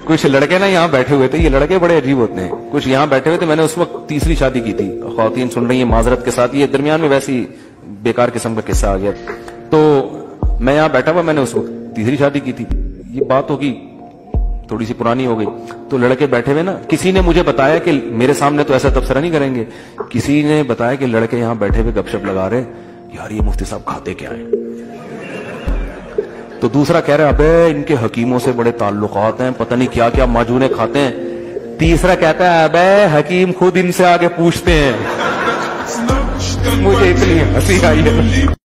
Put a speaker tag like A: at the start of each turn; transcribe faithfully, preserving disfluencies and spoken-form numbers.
A: कुछ लड़के ना यहाँ बैठे हुए थे, ये लड़के बड़े अजीब होते हैं, कुछ यहाँ बैठे हुए थे। मैंने उस वक्त तीसरी शादी की थी, ख्वातीन सुन रही है माजरत के साथ, ये दरमियान में वैसी बेकार किस्म का किस्सा आ गया। तो मैं यहाँ बैठा हुआ, मैंने उस वक्त तीसरी शादी की थी, ये बात होगी थोड़ी सी पुरानी हो गई। तो लड़के बैठे हुए ना, किसी ने मुझे बताया कि मेरे सामने तो ऐसा तबसरा नहीं करेंगे, किसी ने बताया कि लड़के यहाँ बैठे हुए गपशप लगा रहे, यार ये मुफ्ती साहब खाते क्या है। तो दूसरा कह रहा है अबे इनके हकीमों से बड़े ताल्लुकात हैं, पता नहीं क्या क्या माजूने खाते हैं। तीसरा कहता है अबे हकीम खुद इनसे आगे पूछते हैं। मुझे इतनी हंसी आई है।